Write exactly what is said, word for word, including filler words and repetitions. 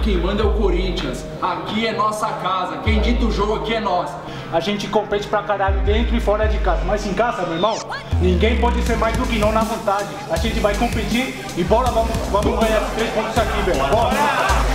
quem manda é o Corinthians. Aqui é nossa casa, quem dita o jogo aqui é nós. A gente compete pra caralho dentro e fora de casa. Mas em casa, meu irmão, ninguém pode ser mais do que não na vontade. A gente vai competir e bora, vamos, vamos ganhar três pontos aqui, velho. Bora!